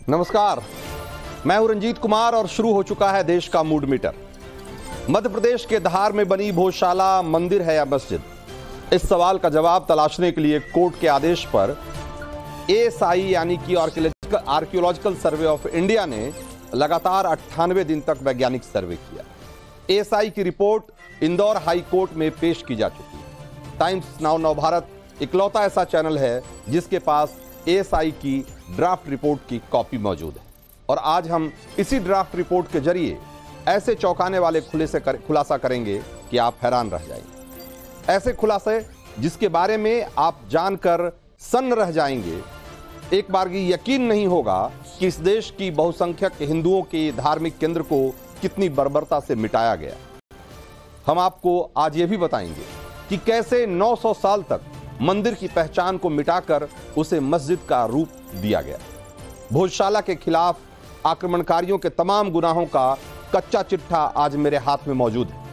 नमस्कार, मैं हूं रंजीत कुमार और शुरू हो चुका है देश का मूड मीटर। मध्य प्रदेश के धार में बनी भोजशाला मंदिर है या मस्जिद? इस सवाल का जवाब तलाशने के लिए कोर्ट के आदेश पर ASI यानी कि आर्कियोलॉजिकल सर्वे ऑफ इंडिया ने लगातार 98 दिन तक वैज्ञानिक सर्वे किया। ASI की रिपोर्ट इंदौर हाई कोर्ट में पेश की जा चुकी है। टाइम्स नाउ नवभारत इकलौता ऐसा चैनल है जिसके पास ASI की ड्राफ्ट रिपोर्ट की कॉपी मौजूद है और आज हम इसी ड्राफ्ट रिपोर्ट के जरिए ऐसे चौंकाने वाले खुलासा करेंगे कि आप हैरान रह जाएंगे। ऐसे खुलासे जिसके बारे में आप जानकर सन्न रह जाएंगे। एक बार भी यकीन नहीं होगा कि इस देश की बहुसंख्यक हिंदुओं के धार्मिक केंद्र को कितनी बर्बरता से मिटाया गया। हम आपको आज यह भी बताएंगे कि कैसे 900 साल तक मंदिर की पहचान को मिटाकर उसे मस्जिद का रूप दिया गया। भोजशाला के खिलाफ आक्रमणकारियों के तमाम गुनाहों का कच्चा चिट्ठा आज मेरे हाथ में मौजूद है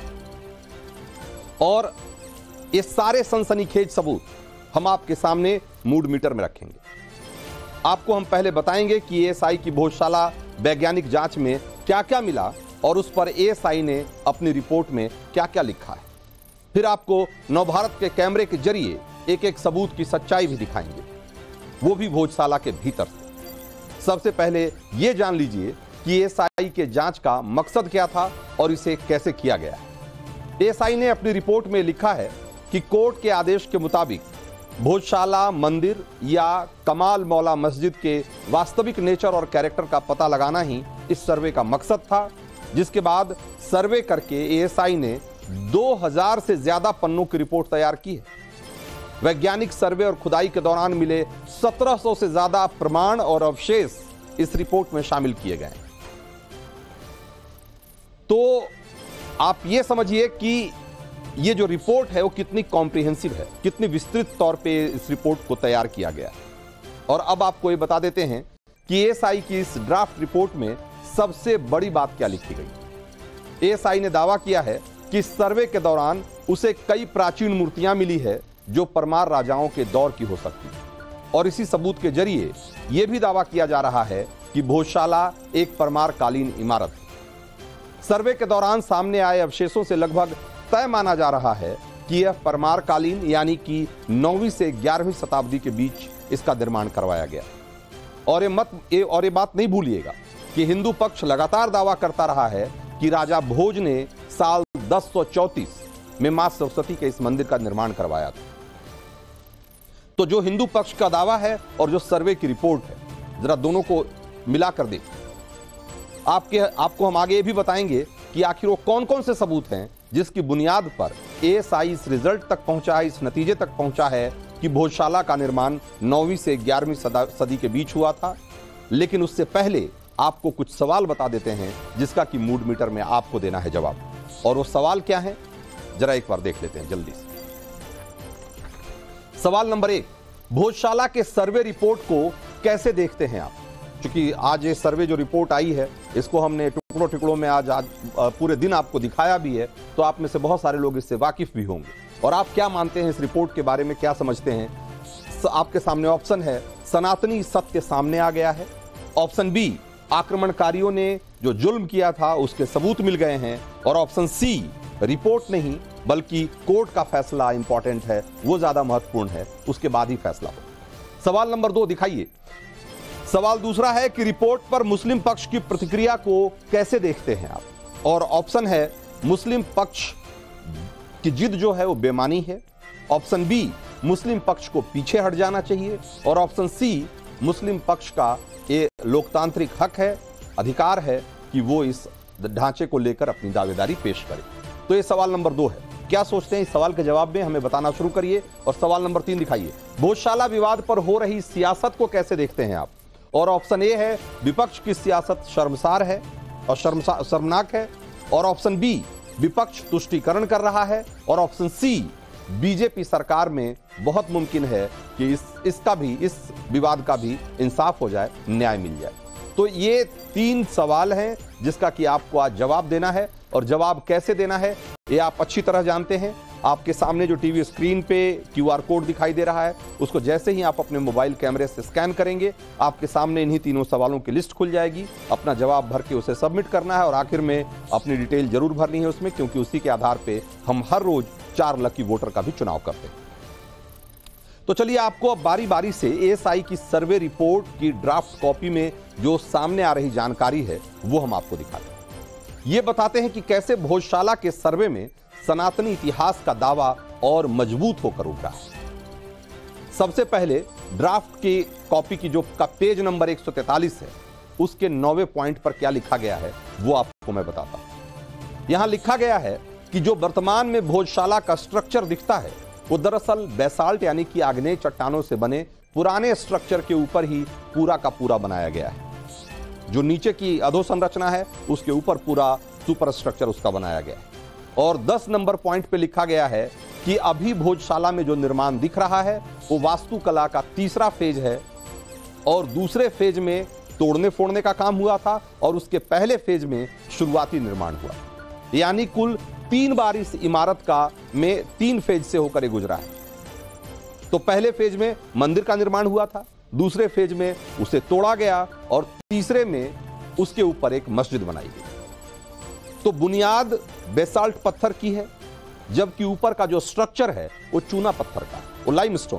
और ये सारे सनसनीखेज सबूत हम आपके सामने मूड मीटर में रखेंगे। आपको हम पहले बताएंगे कि ASI की भोजशाला वैज्ञानिक जांच में क्या क्या मिला और उस पर ASI ने अपनी रिपोर्ट में क्या क्या लिखा है। फिर आपको नवभारत के कैमरे के जरिए एक एक सबूत की सच्चाई भी दिखाएंगे, वो भी भोजशाला के भीतर से। सबसे पहले यह जान लीजिए कि ASI के जांच का मकसद क्या था और इसे कैसे किया गया। ASI ने अपनी रिपोर्ट में लिखा है कि कोर्ट के आदेश के मुताबिक भोजशाला मंदिर या कमाल मौला मस्जिद के वास्तविक नेचर और कैरेक्टर का पता लगाना ही इस सर्वे का मकसद था, जिसके बाद सर्वे करके ASI ने 2000 से ज्यादा पन्नों की रिपोर्ट तैयार की है। वैज्ञानिक सर्वे और खुदाई के दौरान मिले 1700 से ज्यादा प्रमाण और अवशेष इस रिपोर्ट में शामिल किए गए। तो आप यह समझिए कि यह जो रिपोर्ट है वो कितनी कॉम्प्रिहेंसिव है, कितनी विस्तृत तौर पे इस रिपोर्ट को तैयार किया गया। और अब आपको ये बता देते हैं कि ASI की इस ड्राफ्ट रिपोर्ट में सबसे बड़ी बात क्या लिखी गई। ASI ने दावा किया है कि इस सर्वे के दौरान उसे कई प्राचीन मूर्तियां मिली है जो परमार राजाओं के दौर की हो सकती है और इसी सबूत के जरिए यह भी दावा किया जा रहा है कि भोजशाला एक परमार कालीन इमारत है। सर्वे के दौरान सामने आए अवशेषों से लगभग तय माना जा रहा है कि यह परमार कालीन यानी कि 9वीं से 11वीं शताब्दी के बीच इसका निर्माण करवाया गया। और ये बात नहीं भूलिएगा कि हिंदू पक्ष लगातार दावा करता रहा है कि राजा भोज ने साल 1034 में मां सरस्वती के इस मंदिर का निर्माण करवाया था। तो जो हिंदू पक्ष का दावा है और जो सर्वे की रिपोर्ट है, जरा दोनों को मिलाकर देखिए। आपको हम आगे ये भी बताएंगे कि आखिर वो कौन कौन से सबूत हैं जिसकी बुनियाद पर ASI इस रिजल्ट तक पहुंचा है, इस नतीजे तक पहुंचा है कि भोजशाला का निर्माण 9वीं से 11वीं सदी के बीच हुआ था। लेकिन उससे पहले आपको कुछ सवाल बता देते हैं जिसका कि मूड मीटर में आपको देना है जवाब। और वो सवाल क्या है, जरा एक बार देख लेते हैं जल्दी से। सवाल नंबर 1, भोजशाला के सर्वे रिपोर्ट को कैसे देखते हैं आप? क्योंकि आज ये सर्वे जो रिपोर्ट आई है इसको हमने टुकड़ों टुकड़ों में आज पूरे दिन आपको दिखाया भी है, तो आप में से बहुत सारे लोग इससे वाकिफ भी होंगे। और आप क्या मानते हैं इस रिपोर्ट के बारे में, क्या समझते हैं? आपके सामने ऑप्शन है सनातनी सत्य सामने आ गया है। ऑप्शन बी, आक्रमणकारियों ने जो जुल्म किया था उसके सबूत मिल गए हैं। और ऑप्शन सी, रिपोर्ट नहीं बल्कि कोर्ट का फैसला इंपॉर्टेंट है, वो ज्यादा महत्वपूर्ण है, उसके बाद ही फैसला हो। सवाल नंबर 2 दिखाइए। सवाल दूसरा है कि रिपोर्ट पर मुस्लिम पक्ष की प्रतिक्रिया को कैसे देखते हैं आप? और ऑप्शन है मुस्लिम पक्ष की जिद जो है वो बेमानी है। ऑप्शन बी, मुस्लिम पक्ष को पीछे हट जाना चाहिए। और ऑप्शन सी, मुस्लिम पक्ष का ये लोकतांत्रिक हक है, अधिकार है कि वो इस ढांचे को लेकर अपनी दावेदारी पेश करे। तो ये सवाल नंबर 2 है। क्या सोचते हैं इस सवाल के जवाब में? हमें बताना शुरू करिए। और सवाल नंबर 3 दिखाइए। भोजशाला विवाद पर हो रही सियासत को कैसे देखते हैं आप? और ऑप्शन ए है विपक्ष की सियासत शर्मसार है और शर्मनाक है। और ऑप्शन बी, विपक्ष तुष्टीकरण कर रहा है। और ऑप्शन सी, बीजेपी सरकार में बहुत मुमकिन है कि इस विवाद का भी इंसाफ हो जाए, न्याय मिल जाए। तो ये 3 सवाल हैं जिसका कि आपको आज जवाब देना है। और जवाब कैसे देना है ये आप अच्छी तरह जानते हैं। आपके सामने जो टीवी स्क्रीन पे QR कोड दिखाई दे रहा है, उसको जैसे ही आप अपने मोबाइल कैमरे से स्कैन करेंगे, आपके सामने इन्हीं तीनों सवालों की लिस्ट खुल जाएगी। अपना जवाब भर के उसे सबमिट करना है और आखिर में अपनी डिटेल जरूर भरनी है उसमें, क्योंकि उसी के आधार पे हम हर रोज 4 लकी वोटर का भी चुनाव करते हैं। तो चलिए आपको अब बारी बारी से ASI की सर्वे रिपोर्ट की ड्राफ्ट कॉपी में जो सामने आ रही जानकारी है वो हम आपको दिखाते हैं। ये बताते हैं कि कैसे भोजशाला के सर्वे में सनातनी इतिहास का दावा और मजबूत होकर उभरा है। सबसे पहले ड्राफ्ट की कॉपी की जो का पेज नंबर 143 है, उसके 9वें पॉइंट पर क्या लिखा गया है वो आपको मैं बताता हूं। यहां लिखा गया है कि जो वर्तमान में भोजशाला का स्ट्रक्चर दिखता है वो दरअसल बेसाल्ट यानी कि आग्नेय चट्टानों से बने पुराने स्ट्रक्चर के ऊपर ही पूरा का पूरा बनाया गया है। जो नीचे की अधोसंरचना है उसके ऊपर पूरा सुपर स्ट्रक्चर उसका बनाया गया है। और 10 नंबर पॉइंट पे लिखा गया है कि अभी भोजशाला में जो निर्माण दिख रहा है वो वास्तुकला का तीसरा फेज है और दूसरे फेज में तोड़ने फोड़ने का काम हुआ था और उसके पहले फेज में शुरुआती निर्माण हुआ, यानी कुल 3 बार इस इमारत का में 3 फेज से होकर ये गुजरा है। तो पहले फेज में मंदिर का निर्माण हुआ था, दूसरे फेज में उसे तोड़ा गया और तीसरे में उसके ऊपर एक मस्जिद बनाई गई। तो बुनियाद बेसाल्ट पत्थर की है, जबकि ऊपर का जो स्ट्रक्चर है वो चूना पत्थर का, वो लाइमस्टोन।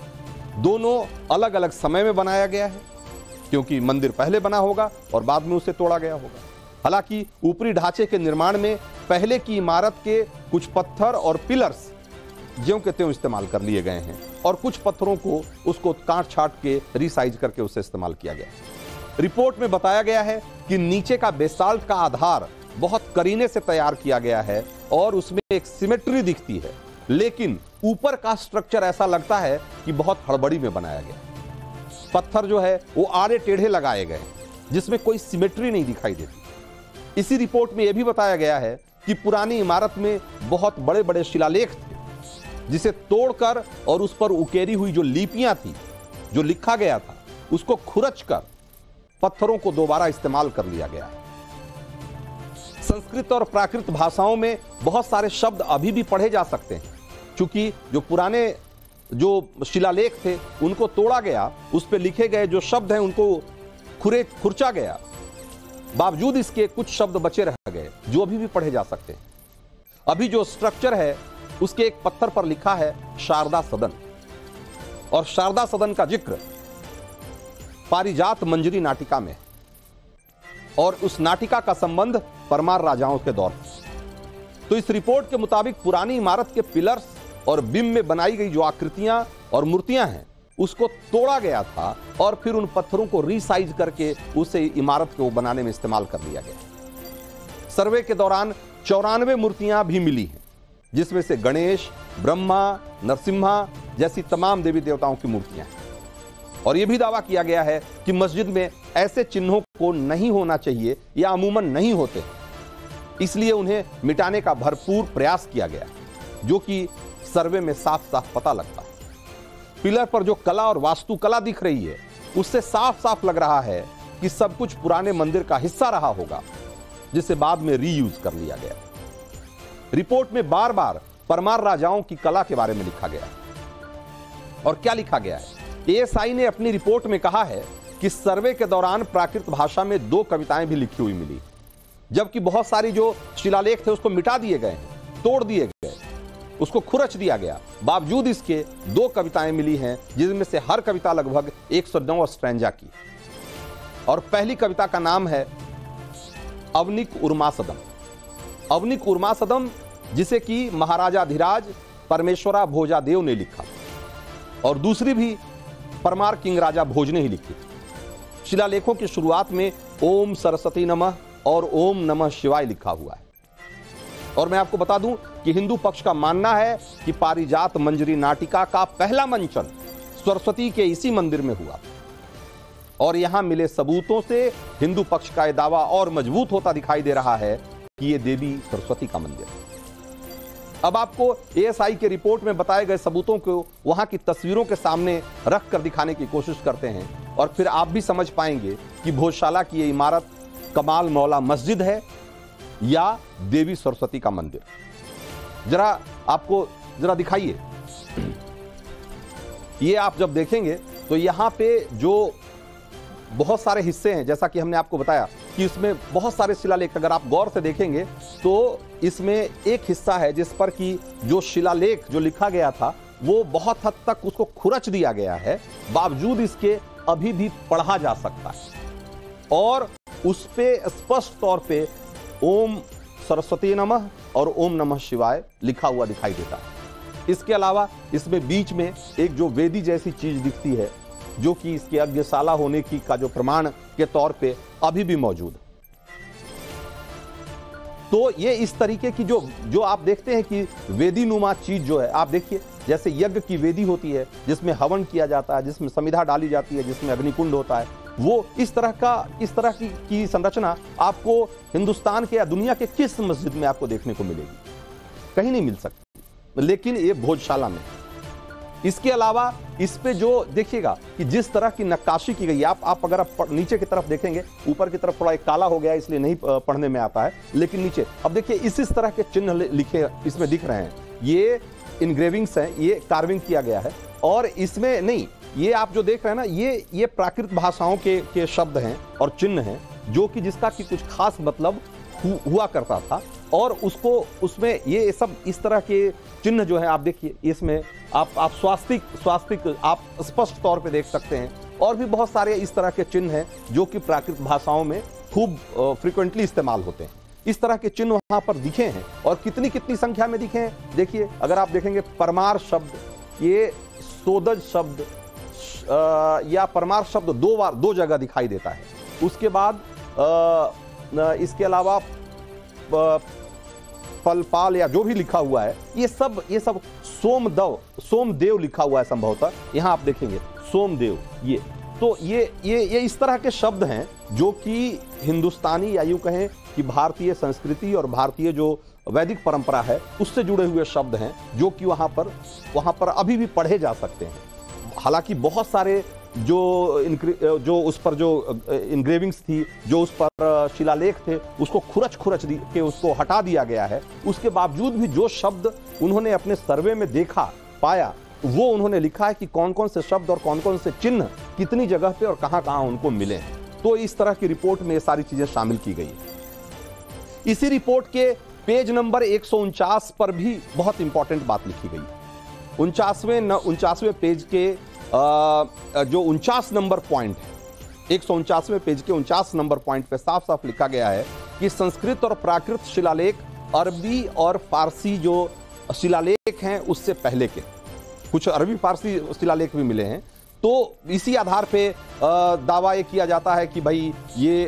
दोनों अलग अलग समय में बनाया गया है, क्योंकि मंदिर पहले बना होगा और बाद में उसे तोड़ा गया होगा। हालांकि ऊपरी ढांचे के निर्माण में पहले की इमारत के कुछ पत्थर और पिलर्स ज्यों के त्यों इस्तेमाल कर लिए गए हैं और कुछ पत्थरों को उसको काट छाट के रिसाइज करके उसे इस्तेमाल किया गया। रिपोर्ट में बताया गया है कि नीचे का बेसाल्ट का आधार बहुत करीने से तैयार किया गया है और उसमें एक सिमेट्री दिखती है, लेकिन ऊपर का स्ट्रक्चर ऐसा लगता है कि बहुत हड़बड़ी में बनाया गया। पत्थर जो है वो आड़े टेढ़े लगाए गए, जिसमें कोई सिमेट्री नहीं दिखाई देती। इसी रिपोर्ट में यह भी बताया गया है कि पुरानी इमारत में बहुत बड़े बड़े शिलालेख थे, जिसे तोड़कर और उस पर उकेरी हुई जो लिपियां थी, जो लिखा गया था, उसको खुरचकर पत्थरों को दोबारा इस्तेमाल कर लिया गया है। संस्कृत और प्राकृत भाषाओं में बहुत सारे शब्द अभी भी पढ़े जा सकते हैं, क्योंकि जो पुराने जो शिलालेख थे उनको तोड़ा गया, उस पर लिखे गए जो शब्द हैं उनको खुरचा गया। बावजूद इसके कुछ शब्द बचे रह गए जो अभी भी पढ़े जा सकते हैं। अभी जो स्ट्रक्चर है उसके एक पत्थर पर लिखा है शारदा सदन, और शारदा सदन का जिक्र पारिजात मंजरी नाटिका में, और उस नाटिका का संबंध परमार राजाओं के दौर से। तो इस रिपोर्ट के मुताबिक पुरानी इमारत के पिलर्स और बिंब में बनाई गई जो आकृतियां और मूर्तियां हैं उसको तोड़ा गया था और फिर उन पत्थरों को रीसाइज करके उसे इमारत को बनाने में इस्तेमाल कर लिया गया। सर्वे के दौरान 94 मूर्तियां भी मिली हैं, जिसमें से गणेश, ब्रह्मा, नरसिम्हा जैसी तमाम देवी देवताओं की मूर्तियां हैं। और यह भी दावा किया गया है कि मस्जिद में ऐसे चिन्हों को नहीं होना चाहिए या अमूमन नहीं होते, इसलिए उन्हें मिटाने का भरपूर प्रयास किया गया, जो कि सर्वे में साफ साफ पता लगता है। पिलर पर जो कला और वास्तुकला दिख रही है उससे साफ साफ लग रहा है कि सब कुछ पुराने मंदिर का हिस्सा रहा होगा, जिसे बाद में रीयूज कर लिया गया। रिपोर्ट में बार बार परमार राजाओं की कला के बारे में लिखा गया। और क्या लिखा गया है? ASI ने अपनी रिपोर्ट में कहा है कि सर्वे के दौरान प्राकृत भाषा में 2 कविताएं भी लिखी हुई मिली, जबकि बहुत सारी जो शिलालेख थे उसको मिटा दिए गए हैं, तोड़ दिए गए, उसको खुरच दिया गया। बावजूद इसके 2 कविताएं मिली हैं, जिनमें से हर कविता लगभग 109 स्ट्रैंजा की। और पहली कविता का नाम है अवनिक उर्मासदम। अवनिक उर्मासदम, जिसे कि महाराजाधिराज परमेश्वरा भोजादेव ने लिखा, और दूसरी भी परमार किंग राजा भोज ने ही लिखी। शिलालेखों की शुरुआत में ओम सरस्वती नमः और ओम नमः शिवाय लिखा हुआ है। और मैं आपको बता दूं कि हिंदू पक्ष का मानना है कि पारिजात मंजरी नाटिका का पहला मंचन सरस्वती के इसी मंदिर में हुआ, और यहां मिले सबूतों से हिंदू पक्ष का यह दावा और मजबूत होता दिखाई दे रहा है कि यह देवी सरस्वती का मंदिर है। अब आपको ASI के रिपोर्ट में बताए गए सबूतों को वहां की तस्वीरों के सामने रख कर दिखाने की कोशिश करते हैं, और फिर आप भी समझ पाएंगे कि भोजशाला की यह इमारत कमाल मौला मस्जिद है या देवी सरस्वती का मंदिर। जरा आपको जरा दिखाइए। ये आप जब देखेंगे तो यहां पे जो बहुत सारे हिस्से हैं, जैसा कि हमने आपको बताया कि इसमें बहुत सारे शिलालेख, अगर आप गौर से देखेंगे तो इसमें एक हिस्सा है जिस पर कि जो शिलालेख जो लिखा गया था वो बहुत हद तक उसको खुरच दिया गया है, बावजूद इसके अभी भी पढ़ा जा सकता है और उस पे स्पष्ट तौर पे ओम सरस्वती नमः और ओम नमः शिवाय लिखा हुआ दिखाई देता है। इसके अलावा इसमें बीच में एक जो वेदी जैसी चीज दिखती है, जो कि इसके यज्ञशाला होने की का जो प्रमाण के तौर पे अभी भी मौजूद है। तो ये इस तरीके की जो आप देखते हैं कि वेदी नुमा चीज जो है, आप देखिए जैसे यज्ञ की वेदी होती है जिसमें हवन किया जाता है, जिसमें समिधा डाली जाती है, जिसमें अग्निकुंड होता है, वो इस तरह की संरचना आपको हिंदुस्तान के या दुनिया के किस मस्जिद में आपको देखने को मिलेगी? कहीं नहीं मिल सकती, लेकिन ये भोजशाला में। इसके अलावा इस पे जो देखिएगा कि जिस तरह की नक्काशी की गई है, आप अगर आप नीचे की तरफ देखेंगे, ऊपर की तरफ थोड़ा एक काला हो गया इसलिए नहीं पढ़ने में आता है, लेकिन नीचे अब देखिए इस तरह के चिन्ह लिखे इसमें दिख रहे हैं। ये इनग्रेविंग्स हैं, ये कार्विंग किया गया है और इसमें नहीं, ये आप जो देख रहे हैं ना, ये प्राकृत भाषाओं के शब्द हैं और चिन्ह हैं, जो कि जिसका कि कुछ खास मतलब हुआ करता था और उसमें ये सब इस तरह के चिन्ह जो है आप देखिए, इसमें आप स्वास्तिक आप स्पष्ट तौर पे देख सकते हैं और भी बहुत सारे इस तरह के चिन्ह हैं जो कि प्राकृत भाषाओं में खूब फ्रीक्वेंटली इस्तेमाल होते हैं। इस तरह के चिन्ह वहां पर दिखे हैं और कितनी संख्या में दिखे हैं। देखिए अगर आप देखेंगे परमार शब्द, ये सोदज शब्द या परमार शब्द दो जगह दिखाई देता है। उसके बाद इसके अलावा पलपाल या जो भी लिखा हुआ है, ये सब सोमदेव लिखा हुआ है संभवतः, यहां आप देखेंगे सोमदेव। ये तो ये इस तरह के शब्द हैं जो कि हिंदुस्तानी या यूं कहें कि भारतीय संस्कृति और भारतीय जो वैदिक परंपरा है उससे जुड़े हुए शब्द हैं, जो कि वहां पर अभी भी पढ़े जा सकते हैं। हालांकि बहुत सारे जो उस पर जो इनग्रेविंग्स थी, जो उस पर शिलालेख थे, उसको खुरच के उसको हटा दिया गया है। उसके बावजूद भी जो शब्द उन्होंने अपने सर्वे में देखा पाया, वो उन्होंने लिखा है कि कौन कौन से शब्द और कौन कौन से चिन्ह कितनी जगह पे और कहां उनको मिले हैं। तो इस तरह की रिपोर्ट में ये सारी चीजें शामिल की गई है। इसी रिपोर्ट के पेज नंबर 149 पर भी बहुत इंपॉर्टेंट बात लिखी गई। 49वें पेज के जो 49 नंबर पॉइंट है, 149वें पेज के 49 नंबर पॉइंट पे साफ साफ लिखा गया है कि संस्कृत और प्राकृत शिलालेख अरबी और फारसी जो शिलालेख हैं उससे पहले के, कुछ अरबी फारसी शिलालेख भी मिले हैं। तो इसी आधार पे दावा ये किया जाता है कि भाई ये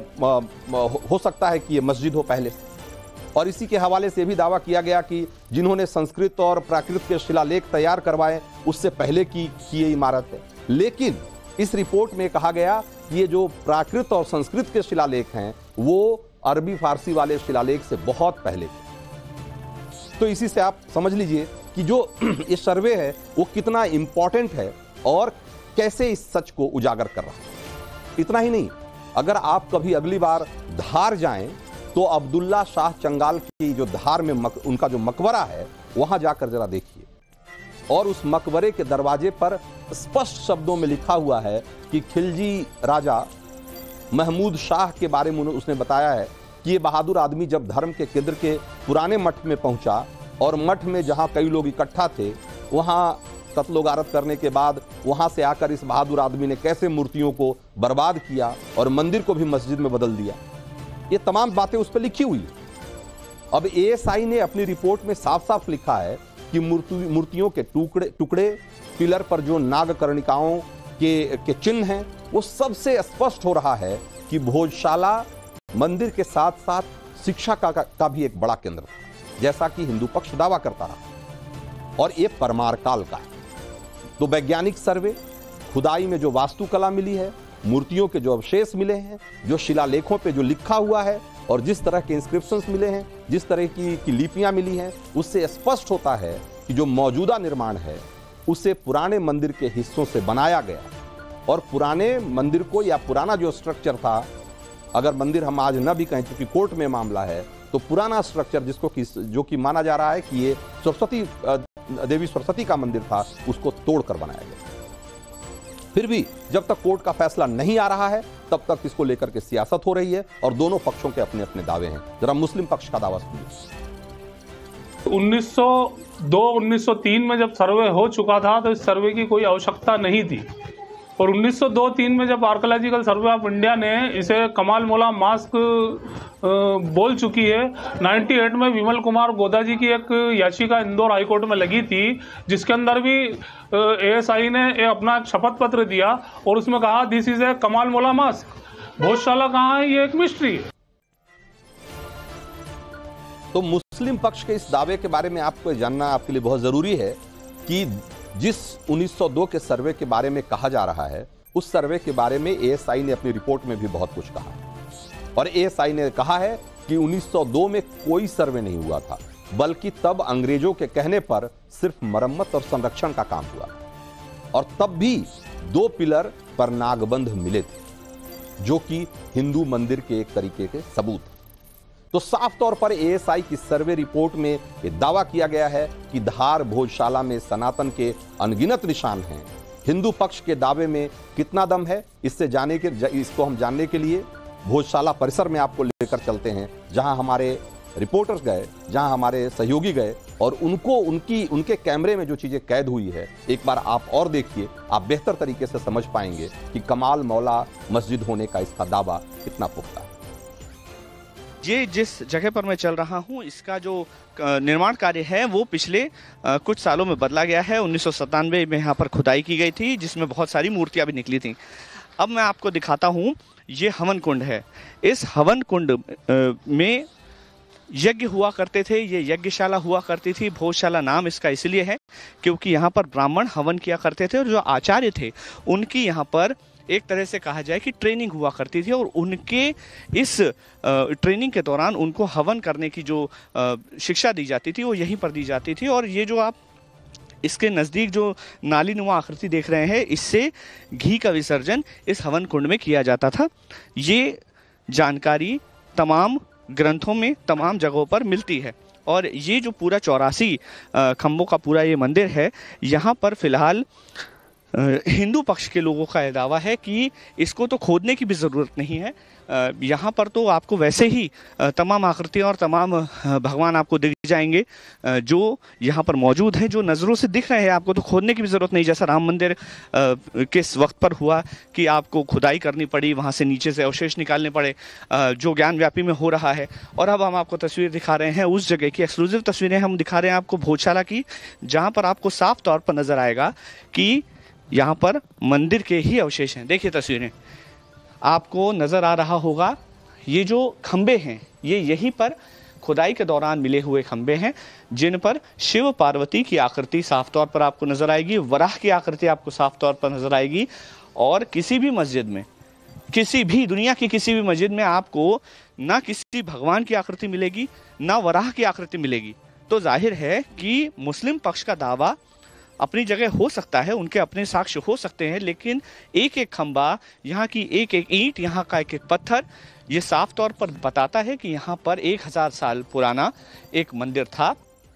हो सकता है कि ये मस्जिद हो पहले से, और इसी के हवाले से भी दावा किया गया कि जिन्होंने संस्कृत और प्राकृत के शिलालेख तैयार करवाए उससे पहले की ये इमारत है। लेकिन इस रिपोर्ट में कहा गया कि ये जो प्राकृत और संस्कृत के शिलालेख हैं वो अरबी फारसी वाले शिलालेख से बहुत पहले के। तो इसी से आप समझ लीजिए कि जो ये सर्वे है वो कितना इंपॉर्टेंट है और कैसे इस सच को उजागर कर रहा है। इतना ही नहीं, अगर आप कभी अगली बार धार जाएं तो अब्दुल्ला शाह चंगाल की जो धार में उनका जो मकबरा है वहां जाकर जरा देखिए, और उस मकबरे के दरवाजे पर स्पष्ट शब्दों में लिखा हुआ है कि खिलजी राजा महमूद शाह के बारे में उसने बताया है कि ये बहादुर आदमी जब धर्म के केंद्र के पुराने मठ में पहुंचा और मठ में जहां कई लोग इकट्ठा थे वहां कत्लो गारत करने के बाद वहां से आकर इस बहादुर आदमी ने कैसे मूर्तियों को बर्बाद किया और मंदिर को भी मस्जिद में बदल दिया। ये तमाम बातें उस पर लिखी हुई है। अब एएसआई ने अपनी रिपोर्ट में साफ साफ लिखा है कि मूर्तियों के टुकड़े पिलर पर जो नागकर्णिकाओं के चिन्ह हैं वो सबसे स्पष्ट हो रहा है कि भोजशाला मंदिर के साथ साथ शिक्षा का भी एक बड़ा केंद्र था, जैसा कि हिंदू पक्ष दावा करता रहा, और ये परमार काल का है। तो वैज्ञानिक सर्वे, खुदाई में जो वास्तुकला मिली है, मूर्तियों के जो अवशेष मिले हैं, जो शिलालेखों पे जो लिखा हुआ है और जिस तरह के इंस्क्रिप्शंस मिले हैं, जिस तरह की लिपियां मिली हैं, उससे स्पष्ट होता है कि जो मौजूदा निर्माण है उसे पुराने मंदिर के हिस्सों से बनाया गया, और पुराने मंदिर को या पुराना जो स्ट्रक्चर था, अगर मंदिर हम आज न भी कहें क्योंकि कोर्ट में मामला है, तो पुराना स्ट्रक्चर जो कि माना जा रहा है कि ये सरस्वती देवी सरस्वती का मंदिर था उसको तोड़कर बनाया गया। फिर भी जब तक कोर्ट का फैसला नहीं आ रहा है तब तक इसको लेकर के सियासत हो रही है और दोनों पक्षों के अपने अपने दावे हैं। जरा मुस्लिम पक्ष का दावा सुनिए। 1902-1903 में जब सर्वे हो चुका था तो इस सर्वे की कोई आवश्यकता नहीं थी, और 1902-03 में जब आर्कोलॉजिकल सर्वे ऑफ इंडिया ने इसे कमाल मौला मास्क बोल चुकी है। 98 में विमल कुमार गोदा जी की एक याचिका इंदौर हाईकोर्ट में लगी थी, जिसके अंदर भी एएसआई ने अपना शपथ पत्र दिया और उसमें कहा दिस इज ए कमाल मौला मास्क। भोजशाला कहाँ है, ये एक मिस्ट्री है। तो मुस्लिम पक्ष के इस दावे के बारे में आपको जानना आपके लिए बहुत जरूरी है कि जिस 1902 के सर्वे के बारे में कहा जा रहा है उस सर्वे के बारे में एएसआई ने अपनी रिपोर्ट में भी बहुत कुछ कहा, और एएसआई ने कहा है कि 1902 में कोई सर्वे नहीं हुआ था, बल्कि तब अंग्रेजों के कहने पर सिर्फ मरम्मत और संरक्षण का काम हुआ, और तब भी 2 पिलर पर नागबंध मिले थे जो कि हिंदू मंदिर के एक तरीके के सबूत। तो साफ तौर पर एएसआई की सर्वे रिपोर्ट में यह दावा किया गया है कि धार भोजशाला में सनातन के अनगिनत निशान हैं। हिंदू पक्ष के दावे में कितना दम है इसको हम जानने के लिए भोजशाला परिसर में आपको लेकर चलते हैं, जहां हमारे रिपोर्टर्स गए, जहां हमारे सहयोगी गए, और उनके कैमरे में जो चीजें कैद हुई है एक बार आप और देखिए, आप बेहतर तरीके से समझ पाएंगे कि कमाल मौला मस्जिद होने का इसका दावा कितना पुख्ता है। ये जिस जगह पर मैं चल रहा हूँ इसका जो निर्माण कार्य है वो पिछले कुछ सालों में बदला गया है। 1997 में यहाँ पर खुदाई की गई थी जिसमें बहुत सारी मूर्तियाँ भी निकली थीं। अब मैं आपको दिखाता हूँ, ये हवन कुंड है। इस हवन कुंड में यज्ञ हुआ करते थे, ये यज्ञशाला हुआ करती थी। भोजशाला नाम इसका इसलिए है क्योंकि यहाँ पर ब्राह्मण हवन किया करते थे और जो आचार्य थे उनकी यहाँ पर एक तरह से कहा जाए कि ट्रेनिंग हुआ करती थी, और उनके इस ट्रेनिंग के दौरान उनको हवन करने की जो शिक्षा दी जाती थी वो यहीं पर दी जाती थी। और ये जो आप इसके नज़दीक जो नाली नुमा आकृति देख रहे हैं, इससे घी का विसर्जन इस हवन कुंड में किया जाता था। ये जानकारी तमाम ग्रंथों में तमाम जगहों पर मिलती है। और ये जो पूरा 84 खम्भों का पूरा ये मंदिर है, यहाँ पर फिलहाल हिंदू पक्ष के लोगों का यह दावा है कि इसको तो खोदने की भी ज़रूरत नहीं है। यहाँ पर तो आपको वैसे ही तमाम आकृतियाँ और तमाम भगवान आपको दिख जाएंगे जो यहाँ पर मौजूद हैं, जो नज़रों से दिख रहे हैं। आपको तो खोदने की भी ज़रूरत नहीं, जैसा राम मंदिर किस वक्त पर हुआ कि आपको खुदाई करनी पड़ी, वहाँ से नीचे से अवशेष निकालने पड़े, जो ज्ञान व्यापी में हो रहा है। और अब हम आपको तस्वीर दिखा रहे हैं उस जगह की, एक्सक्लूसिव तस्वीरें हम दिखा रहे हैं आपको भोजशाला की, जहाँ पर आपको साफ तौर पर नज़र आएगा कि यहाँ पर मंदिर के ही अवशेष हैं। देखिए तस्वीरें, आपको नज़र आ रहा होगा ये जो खंबे हैं ये यहीं पर खुदाई के दौरान मिले हुए खंबे हैं, जिन पर शिव पार्वती की आकृति साफ तौर पर आपको नज़र आएगी, वराह की आकृति आपको साफ तौर पर नज़र आएगी। और किसी भी मस्जिद में, किसी भी दुनिया की किसी भी मस्जिद में आपको ना किसी भगवान की आकृति मिलेगी ना वराह की आकृति मिलेगी। तो जाहिर है कि मुस्लिम पक्ष का दावा अपनी जगह हो सकता है, उनके अपने साक्ष्य हो सकते हैं, लेकिन एक एक खंबा, यहाँ की एक एक ईंट, यहाँ का एक एक पत्थर, ये साफ तौर पर बताता है कि यहाँ पर 1000 साल पुराना एक मंदिर था।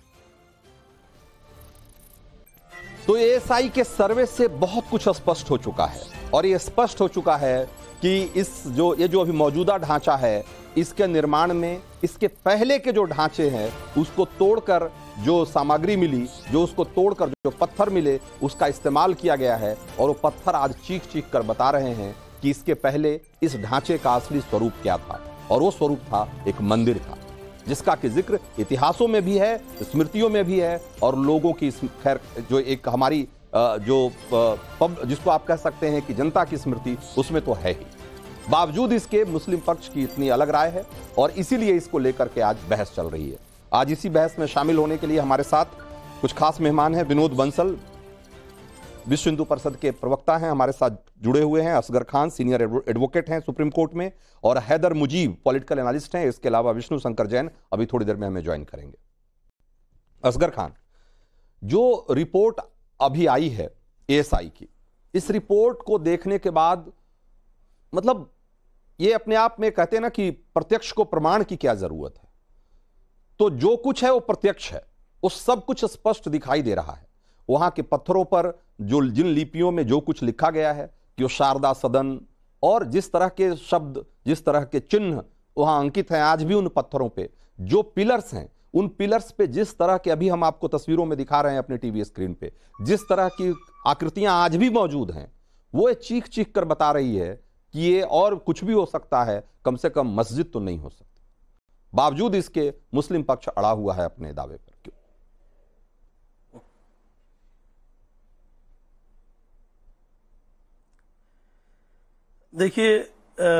तो एएसआई के सर्वे से बहुत कुछ स्पष्ट हो चुका है, और ये स्पष्ट हो चुका है कि ये जो अभी मौजूदा ढांचा है इसके निर्माण में इसके पहले के जो ढांचे हैं उसको तोड़कर जो सामग्री मिली, जो उसको तोड़कर जो पत्थर मिले उसका इस्तेमाल किया गया है। और वो पत्थर आज चीख चीख कर बता रहे हैं कि इसके पहले इस ढांचे का असली स्वरूप क्या था, और वो स्वरूप था एक मंदिर का, जिसका कि जिक्र इतिहासों में भी है, स्मृतियों में भी है, और लोगों की खैर जो एक हमारी जिसको आप कह सकते हैं कि जनता की स्मृति, उसमें तो है ही। बावजूद इसके मुस्लिम पक्ष की इतनी अलग राय है, और इसीलिए इसको लेकर के आज बहस चल रही है। आज इसी बहस में शामिल होने के लिए हमारे साथ कुछ खास मेहमान हैं। विनोद बंसल विश्व हिंदू परिषद के प्रवक्ता हैं, हमारे साथ जुड़े हुए हैं। असगर खान सीनियर एडवोकेट हैं सुप्रीम कोर्ट में, और हैदर मुजीब पॉलिटिकल एनालिस्ट हैं। इसके अलावा विष्णु शंकर जैन अभी थोड़ी देर में हमें ज्वाइन करेंगे। असगर खान, जो रिपोर्ट अभी आई है एएसआई की, इस रिपोर्ट को देखने के बाद मतलब ये अपने आप में कहते हैं ना कि प्रत्यक्ष को प्रमाण की क्या जरूरत है, तो जो कुछ है वो प्रत्यक्ष है, वो सब कुछ स्पष्ट दिखाई दे रहा है। वहां के पत्थरों पर जो जिन लिपियों में जो कुछ लिखा गया है कि वो शारदा सदन, और जिस तरह के शब्द, जिस तरह के चिन्ह वहां अंकित हैं, आज भी उन पत्थरों पे जो पिलर्स हैं, उन पिलर्स पे जिस तरह के अभी हम आपको तस्वीरों में दिखा रहे हैं अपने टीवी स्क्रीन पे, जिस तरह की आकृतियां आज भी मौजूद हैं, वो चीख चीख कर बता रही है कि ये और कुछ भी हो सकता है, कम से कम मस्जिद तो नहीं हो सकती। बावजूद इसके मुस्लिम पक्ष अड़ा हुआ है अपने दावे पर। क्यों? देखिए,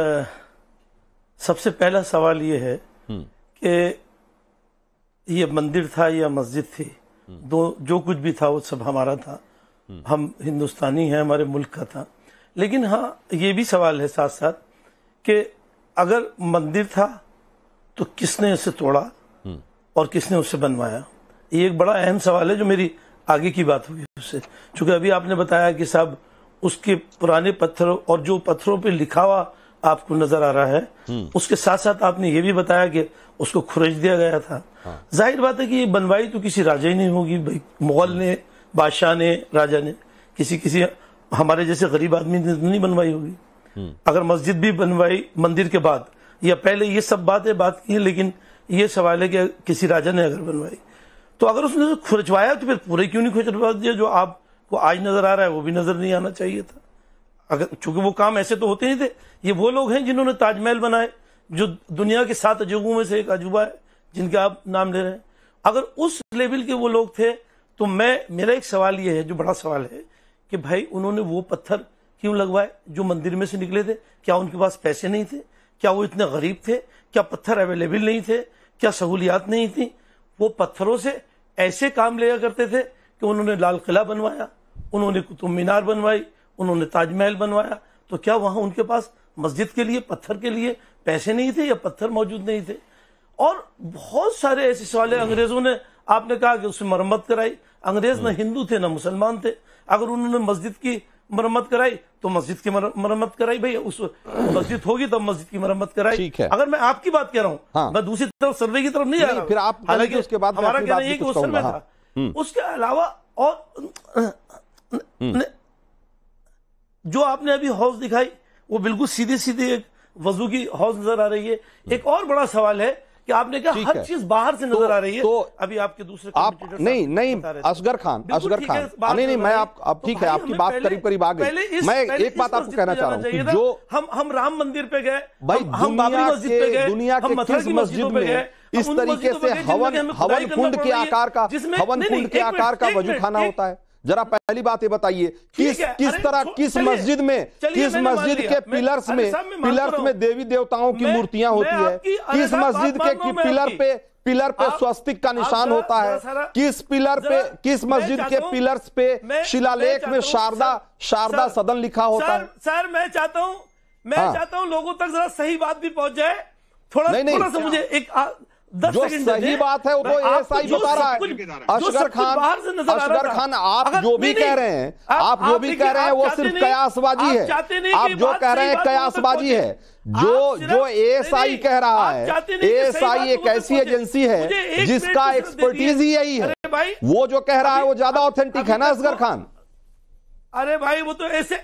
सबसे पहला सवाल ये है कि ये मंदिर था या मस्जिद थी, जो कुछ भी था वो सब हमारा था। हम हिंदुस्तानी हैं, हमारे मुल्क का था। लेकिन हाँ, ये भी सवाल है साथ साथ कि अगर मंदिर था तो किसने उसे तोड़ा और किसने उसे बनवाया। ये एक बड़ा अहम सवाल है जो मेरी आगे की बात होगी उससे। चूंकि अभी आपने बताया कि साहब उसके पुराने पत्थरों और जो पत्थरों पे लिखा हुआ आपको नजर आ रहा है, उसके साथ साथ आपने ये भी बताया कि उसको खुरच दिया गया था। जाहिर बात है कि ये बनवाई तो किसी राजा ही नहीं होगी भाई, मुगल ने, बादशाह ने, राजा ने, किसी हमारे जैसे गरीब आदमी ने नहीं बनवाई होगी। अगर मस्जिद भी बनवाई मंदिर के बाद या पहले, ये सब बात की है, लेकिन ये सवाल है कि किसी राजा ने अगर बनवाई तो अगर उसने खुरचवाया तो फिर पूरे क्यों नहीं खुरचवा दिया? जो आपको आज नजर आ रहा है वो भी नजर नहीं आना चाहिए था। अगर चूंकि वो काम ऐसे तो होते नहीं थे। ये वो लोग हैं जिन्होंने ताजमहल बनाए, जो दुनिया के 7 अजूबों में से एक अजूबा है जिनके आप नाम ले रहे हैं। अगर उस लेवल के वो लोग थे तो मेरा एक सवाल ये है, जो बड़ा सवाल है, कि भाई उन्होंने वो पत्थर क्यों लगवाए जो मंदिर में से निकले थे? क्या उनके पास पैसे नहीं थे? क्या वो इतने गरीब थे? क्या पत्थर अवेलेबल नहीं थे? क्या सहूलियात नहीं थी? वो पत्थरों से ऐसे काम लिया करते थे कि उन्होंने लाल किला बनवाया, उन्होंने कुतुब मीनार बनवाई, उन्होंने ताजमहल बनवाया। तो क्या वहां उनके पास मस्जिद के लिए, पत्थर के लिए पैसे नहीं थे या पत्थर मौजूद नहीं थे? और बहुत सारे ऐसे सवाल है। अंग्रेजों ने, आपने कहा कि उसमें मरम्मत कराई। अंग्रेज न हिंदू थे न मुसलमान थे। अगर उन्होंने मस्जिद की मरम्मत कराई तो मस्जिद की मरम्मत कराई। भाई उस मस्जिद होगी तब मस्जिद की मरम्मत कराई। अगर मैं आपकी बात कह रहा हूँ, हाँ। मैं दूसरी तरफ सर्वे की तरफ नहीं आ रहा। फिर आप हालांकि उसके बाद हमारा कहना है कि वो सर्वे था। उसके अलावा और जो आपने अभी हौज दिखाई वो बिल्कुल सीधे सीधे एक वजू की हौज नजर आ रही है। एक और बड़ा सवाल है कि आपने कहा हर चीज बाहर से नजर आ रही है। तो अभी आपके दूसरे आप नहीं असगर खान नहीं, मैं आप ठीक है, आपकी बात करीब करीब आ गई। मैं एक बात आपको कहना चाह रहा हूँ कि जो हम राम मंदिर पे गए भाई, दुनिया के किस मस्जिद में इस तरीके से हवन कुंड के आकार का वजूखाना होता है? जरा पहली बात ये बताइए, किस मस्जिद के पिलर्स में देवी देवताओं की मूर्तियां होती है? किस मस्जिद के पिलर पे स्वस्तिक का निशान होता है? किस मस्जिद के पिलर्स पे शिलालेख में शारदा सदन लिखा होता है? सर मैं चाहता हूं लोगों तक जरा सही बात भी पहुंच जाए। थोड़ा सा मुझे एक जो सही बात है वो तो एएसआई बता रहा है। असगर खान, आप जो भी कह रहे हैं वो सिर्फ कयासबाजी है। आप जो कह रहे हैं कयासबाजी है। जो एएसआई कह रहा है, एएसआई एक ऐसी एजेंसी है जिसका एक्सपर्टीज ही यही है। वो जो कह रहा है वो ज्यादा ऑथेंटिक है ना असगर खान? अरे भाई वो तो ऐसे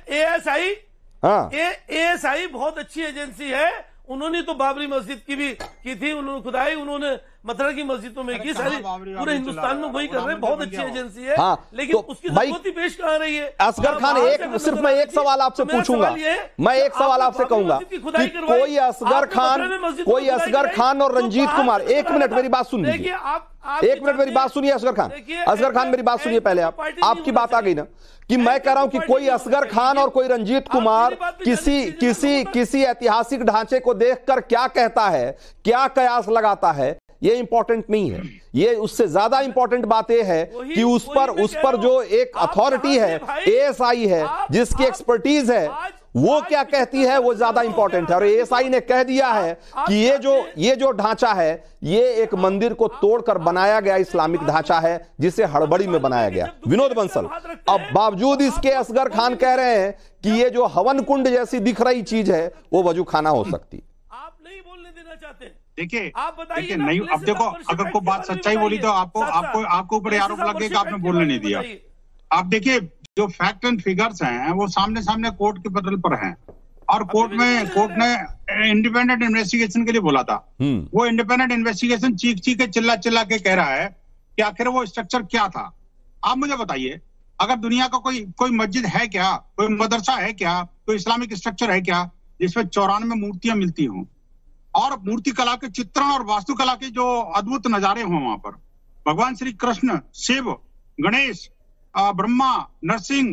एएसआई बहुत अच्छी एजेंसी है। उन्होंने तो बाबरी मस्जिद की थी, उन्होंने खुदाई, उन्होंने मथुरा की मस्जिदों में की, सारी पूरे हिंदुस्तान में वही कर रहे हैं। बहुत अच्छी एजेंसी है। हाँ, लेकिन तो उसकी जरूरत ही पेश कहाँ रही है? असगर खान, सिर्फ मैं एक सवाल आपसे पूछूंगा, मैं एक सवाल आपसे कहूंगा कि कोई असगर खान और रंजीत कुमार, एक मिनट मेरी बात सुन लीजिए, एक मिनट मेरी बात सुनिए असगर खान मेरी बात सुनिए पहले। आपकी बात आ गई ना कि मैं कह रहा हूं कि कोई असगर खान और कोई रंजीत कुमार किसी ऐतिहासिक ढांचे को देखकर क्या कहता है, क्या कयास लगाता है, ये इंपॉर्टेंट नहीं है। ये उससे ज्यादा इंपॉर्टेंट बात यह है कि उस पर जो एक अथॉरिटी है, एएसआई है, जिसकी एक्सपर्टीज है, वो क्या कहती है वो ज्यादा इंपॉर्टेंट है। और एएसआई ने कह दिया है कि ये जो ढांचा है ये एक मंदिर को तोड़कर बनाया गया इस्लामिक ढांचा है, जिसे हड़बड़ी में बनाया गया। विनोद बंसल, अब बावजूद इसके असगर खान कह रहे हैं कि ये जो हवन कुंड जैसी दिख रही चीज है वो वजूखाना हो सकती। आप नहीं बोलने देना चाहते। देखिए आप बताइए नहीं, अब देखो अगर कोई बात सच्चाई बोली तो आपको ऊपर आरोप लग गया कि आपने बोलने नहीं दिया। आप देखिए जो फैक्ट एंड फिगर्स हैं वो सामने सामने कोर्ट के पटल पर हैं और कोर्ट ने इंडिपेंडेंट इन्वेस्टिगेशन के लिए बोला था। वो इंडिपेंडेंट इन्वेस्टिगेशन चीख के चिल्ला के कह रहा है कि आखिर वो स्ट्रक्चर क्या था। आप मुझे बताइए, अगर दुनिया का कोई मस्जिद है क्या, कोई मदरसा है क्या, कोई इस्लामिक स्ट्रक्चर है क्या जिसमें 94 मूर्तियां मिलती हों और मूर्ति कला के चित्रण और वास्तुकला के जो अद्भुत नजारे हों वहां पर। भगवान श्री कृष्ण, शिव, गणेश, ब्रह्मा, नरसिंह,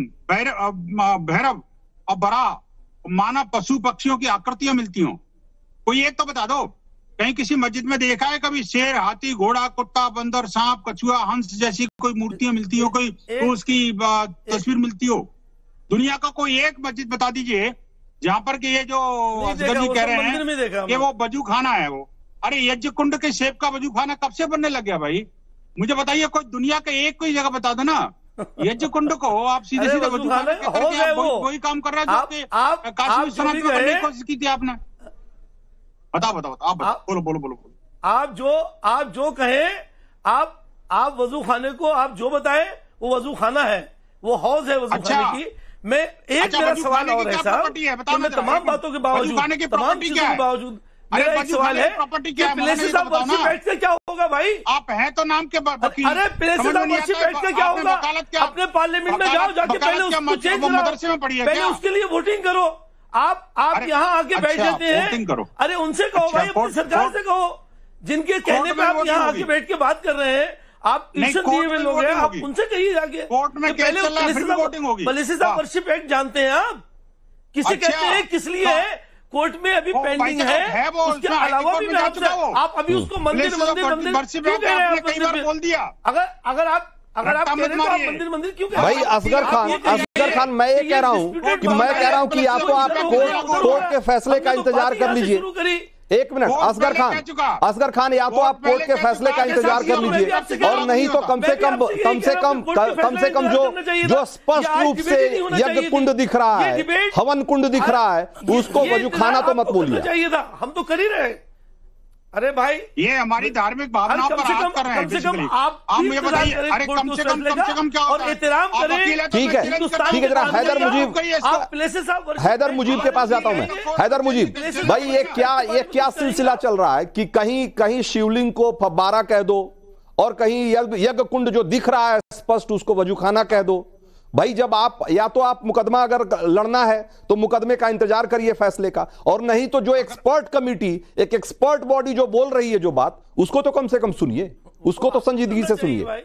भैरव और बरा, मानव, पशु पक्षियों की आकृतियां मिलती हों। कोई एक तो बता दो, कहीं किसी मस्जिद में देखा है कभी शेर, हाथी, घोड़ा, कुत्ता, बंदर, सांप, कछुआ, हंस जैसी कोई मूर्तियां मिलती हो, कोई तो उसकी तस्वीर मिलती हो? दुनिया का कोई एक मस्जिद बता दीजिए जहां पर कि ये जो असगर जी कह रहे हैं कि वो वजू खाना है। वो अरे यज्ञ कुंड के शेप का वजू खाना कब से बनने लग गया भाई? मुझे बताइए, कोई दुनिया का एक कोई जगह बता दो ना। यज्ञ कुंड को आप सीधे वजू खाना वही काम कर रहे हैं जो काशी विश्वनाथ में करने की कोशिश की थी आपने। बताओ आप बोलो। आप जो कहें, आप वजू खाने को आप जो बताएं वो वजू खाना है, वो हौज है वजू खाने की। मैं एक मेरा सवाल और है साहब, मैं तमाम बातों के बावजूद, तमाम चीजों के बावजूद मेरा एक सवाल है कि प्लेसेस ऑफ वर्शिप बैठ के क्या होगा भाई? आप हैं तो नाम के वकील। अरे प्लेसेस ऑफ वर्शिप बैठ के क्या होगा? अपने पार्लियामेंट में जाओ, जाके पहले उसको चेंज करो, पहले उसके लिए वोटिंग करो। आप यहाँ आके बैठ जाते हैं। अरे उनसे कहो भाई, अपनी सरकार से कहो, जिनके कहने पे आप यहाँ आके बैठ के बात कर रहे हैं। आप इलेक्शन दिए हुए लोग हैं, आप उनसे कहिए जाके कोर्ट में पहले प्लेसेस ऑफ वर्शिप एक्ट जानते हैं आप? किसे कहते हैं, किस लिए है? कोर्ट में अभी पेंडिंग है, उसके अलावा भी आप अभी उसको मंदिर क्यों कह रहे हैं? कई बार बोल दिया। अगर आप कह रहे हैं तो आप मंदिर क्यों कह रहे हैं? भाई असगर खान मैं ये कह रहा हूँ कि या तो आप कोर्ट के फैसले का इंतजार कर लीजिए। एक मिनट, असगर खान या तो आप कोर्ट के फैसले का इंतजार कर लीजिए और नहीं तो कम से कम जो स्पष्ट रूप से यज्ञ कुंड दिख रहा है, हवन कुंड दिख रहा है, उसको वजू खाना तो मत बोलिए। चाहिए था, हम तो कर ही रहे। अरे भाई ये हमारी धार्मिक भावनाओं पर आघात कर रहे हैं। कम से कम आप मुझे बताइए, अरे कम से कम क्या होता है? एहतराम करें। ठीक है जरा हैदर मुजीब के पास जाता हूं मैं। हैदर मुजीब भाई, ये क्या सिलसिला चल रहा है कि कहीं शिवलिंग को फब्बारा कह दो और कहीं यज्ञ कुंड जो दिख रहा है स्पष्ट उसको वजूखाना कह दो। भाई जब आप या तो आप मुकदमा अगर लड़ना है तो मुकदमे का इंतजार करिए फैसले का, और नहीं तो जो एक्सपर्ट कमेटी, एक एक्सपर्ट बॉडी जो बोल रही है जो बात, उसको तो कम से कम सुनिए, उसको तो संजीदगी से सुनिए।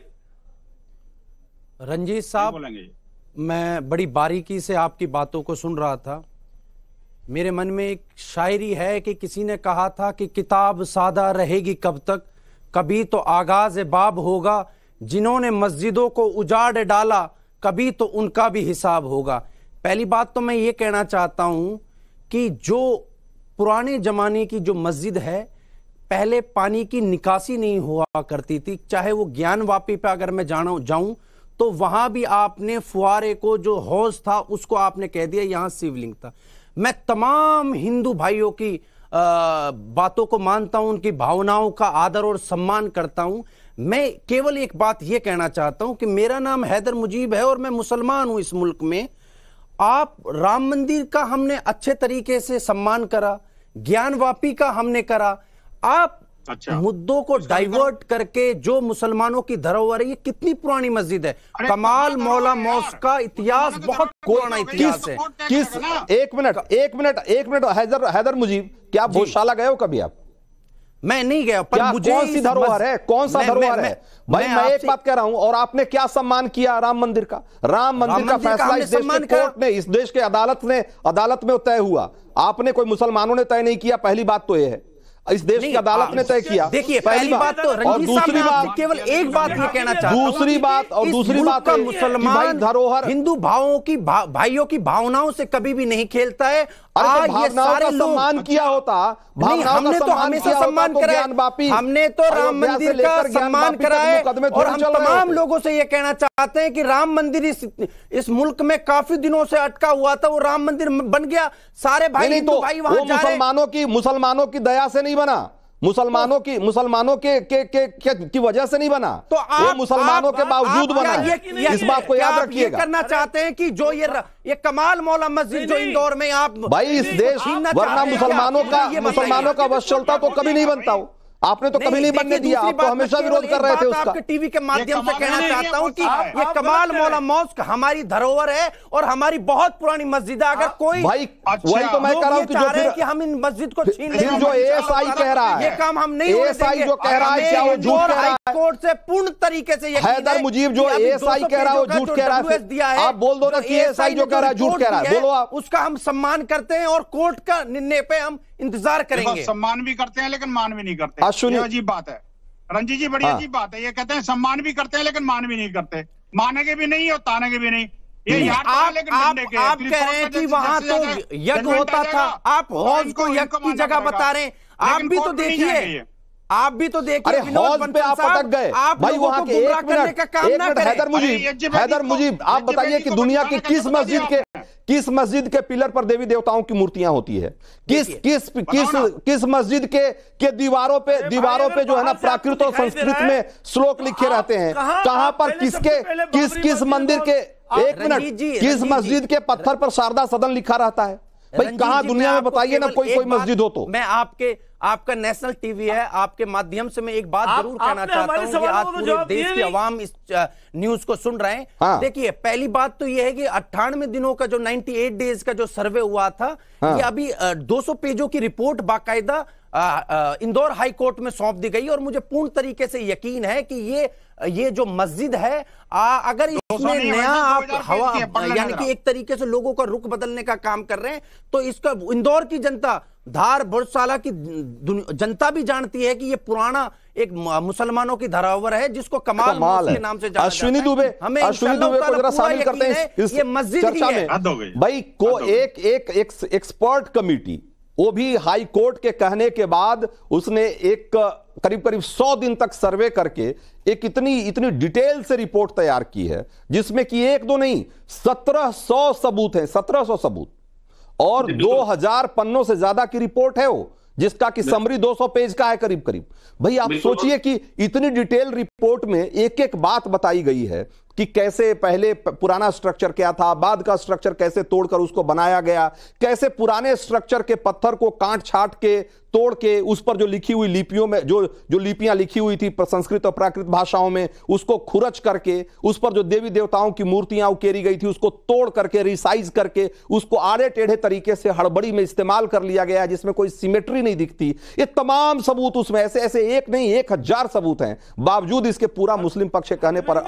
रंजीत साहब, मैं बड़ी बारीकी से आपकी बातों को सुन रहा था। मेरे मन में एक शायरी है कि किसी ने कहा था कि किताब सादा रहेगी कब तक, कभी तो आगाज बाब होगा, जिन्होंने मस्जिदों को उजाड़ डाला कभी तो उनका भी हिसाब होगा। पहली बात तो मैं ये कहना चाहता हूं कि जो पुराने जमाने की जो मस्जिद है, पहले पानी की निकासी नहीं हुआ करती थी। चाहे वो ज्ञानवापी पे अगर मैं जाऊं तो वहां भी आपने फुआरे को, जो हौज था उसको आपने कह दिया यहां शिवलिंग था। मैं तमाम हिंदू भाइयों की बातों को मानता हूं, उनकी भावनाओं का आदर और सम्मान करता हूं। मैं केवल एक बात यह कहना चाहता हूं कि मेरा नाम हैदर मुजीब है और मैं मुसलमान हूं इस मुल्क में। आप राम मंदिर का हमने अच्छे तरीके से सम्मान करा, ज्ञानवापी का हमने करा। आप मुद्दों को डाइवर्ट करके जो मुसलमानों की धरोहर है, ये कितनी पुरानी मस्जिद है, कमाल मौला मॉस्क का इतिहास बहुत पुराना इतिहास है। एक मिनट हैदर मुजीब, क्या भोजशाला गए हो कभी आप? मैं नहीं गया, पर मुझे कौन सी धरोहर है, कौन सा धरोहर है भाई? मैं एक बात कह रहा हूं, और आपने क्या सम्मान किया राम मंदिर का? राम मंदिर का फैसला इस देश के कोर्ट ने, इस देश के अदालत में तय हुआ। आपने, कोई मुसलमानों ने तय नहीं किया। पहली बात तो यह है, इस देश की अदालत ने तय किया। देखिए पहली बात तो, और दूसरी बात केवल एक बात ये कहना चाहता हूं, दूसरी बात का मुसलमान धरोहर हिंदू भाइयों की भावनाओं से कभी भी नहीं खेलता है। आज ये सारे सम्मान किया होता, हमने तो हमेशा सम्मान करा, हमने तो राम मंदिर का सम्मान करा है। और हम तमाम लोगों से ये कहना चाहते हैं कि राम मंदिर इस मुल्क में काफी दिनों से अटका हुआ था, वो राम मंदिर बन गया। सारे भाई हिंदू भाई वहां जा रहे हैं। मुसलमानों की दया से नहीं बना, मुसलमानों की वजह से नहीं बना, तो वो मुसलमानों के बावजूद बना है। इस बात को याद रखिएगा। करना चाहते हैं कि जो ये कमाल मौला मस्जिद जो इंदौर में आप भाई इस देश, वरना मुसलमानों का वश चलता तो कभी नहीं बनता हो। आपने तो कभी नहीं बनने दिया, आप तो हमेशा विरोध कर रहे थे उसका। आपके टीवी के माध्यम से कहना चाहता हूं कि ये कमाल मौला मॉस्क हमारी धरोहर है और हमारी बहुत पुरानी मस्जिद है। अगर कोई भाई वही तो मैं कह रहा हूं कि हम इन मस्जिद को छीन लें, जो एएसआई कह रहा है, ये काम हम नहीं एएसआई जो कह रहा है क्या वो झूठ कह रहा है? कोर्ट से पूर्ण तरीके से हैदर मुजीब जो एएसआई कह रहा है वो झूठ कह रहा है। आप बोल दो ना कि एएसआई जो कह रहा है झूठ कह रहा है, बोलो आप। उसका हम सम्मान करते हैं और कोर्ट का निर्णय पे हम इंतजार करेंगे। सम्मान भी करते हैं लेकिन मान भी नहीं करते। ये अजीब बात है रंजीत जी, बड़ी अजीब बात है। ये कहते हैं सम्मान भी करते हैं लेकिन मान भी नहीं करते, मानेंगे भी नहीं और तानेंगे भी नहीं। ये आप कह रहे हैं कि वहां तो यज्ञ होता था, आप हौज को यज्ञ की जगह बता रहे हैं। आप भी तो देखिए, आप भी तो देखिए, अरे हौज पे आप अटक गए भाई। वहां के एक मिनट हैदर मुजीब आप बताइए कि दुनिया की किस मस्जिद के पिलर पर देवी देवताओं की मूर्तियां होती है? किस मस्जिद के दीवारों पे जो है ना प्राकृत और संस्कृत में श्लोक लिखे रहते हैं? कहां पर किस मंदिर के, एक मिनट, किस मस्जिद के पत्थर पर शारदा सदन लिखा रहता है? भाई कहां दुनिया में बताइए ना कोई मस्जिद हो तो। मैं आपका नेशनल टीवी है, आपके माध्यम से मैं एक बात जरूर कहना चाहता हूं कि आज पूरे देश की आवाम इस न्यूज को सुन रहे हैं। हाँ। देखिए, पहली बात तो यह है कि 98 दिनों का जो 98 डेज का जो सर्वे हुआ था, हाँ। ये अभी 200 पेजों की रिपोर्ट बाकायदा इंदौर हाई कोर्ट में सौंप दी गई और मुझे पूर्ण तरीके से यकीन है कि ये जो मस्जिद है, अगर इसमें नया आप हवा यानी कि एक तरीके से लोगों का रुख बदलने का काम कर रहे हैं, तो इसका इंदौर की जनता, धार बुरसाला की जनता भी जानती है कि ये पुराना एक मुसलमानों की धरोहर है जिसको कमाल के नाम से जाना अश्विनी दुबे को जरा शामिल करते हैं इस चर्चा में। भाई को एक एक्सपर्ट कमेटी, वो भी हाई कोर्ट के कहने के बाद उसने एक करीब 100 दिन तक सर्वे करके एक इतनी डिटेल से रिपोर्ट तैयार की है, जिसमें कि एक दो नहीं 1700 सबूत हैं, 1700 सबूत और 2000 पन्नों से ज्यादा की रिपोर्ट है वो, जिसका कि समरी 200 पेज का है करीब। भाई आप सोचिए कि इतनी डिटेल रिपोर्ट में एक एक बात बताई गई है कि कैसे पहले पुराना स्ट्रक्चर क्या था, बाद का स्ट्रक्चर कैसे तोड़कर उसको बनाया गया, कैसे पुराने स्ट्रक्चर के पत्थर को काट छाट के तोड़ के उस पर जो लिखी हुई लिपियों में जो लिपियां लिखी हुई थी संस्कृत और प्राकृत भाषाओं में, उसको खुरच करके उस पर जो देवी देवताओं की मूर्तियां उकेरी गई थी उसको तोड़ करके रिसाइज करके उसको आड़े टेढ़े तरीके से हड़बड़ी में इस्तेमाल कर लिया गया, जिसमें कोई सिमेट्री नहीं दिखती। ये तमाम सबूत उसमें ऐसे एक नहीं 1000 सबूत हैं। बावजूद इसके पूरा मुस्लिम पक्ष कहने पर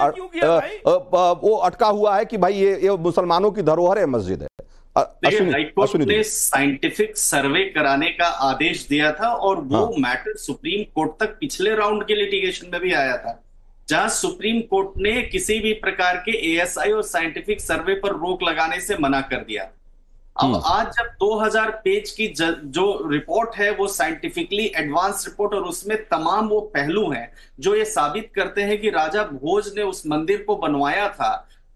वो अटका हुआ है कि भाई ये मुसलमानों की धरोहर है, मस्जिद है। हाईकोर्ट ने साइंटिफिक सर्वे कराने का आदेश दिया था और वो मैटर सुप्रीम कोर्ट तक पिछले राउंड के लिटिगेशन में भी आया था, जहां सुप्रीम कोर्ट ने किसी भी प्रकार के एएसआई और साइंटिफिक सर्वे पर रोक लगाने से मना कर दिया। अब आज जब 2000 पेज की जो रिपोर्ट है वो साइंटिफिकली एडवांस रिपोर्ट और उसमें तमाम वो पहलू हैं जो ये साबित करते हैं कि राजा भोज ने उस मंदिर को बनवाया था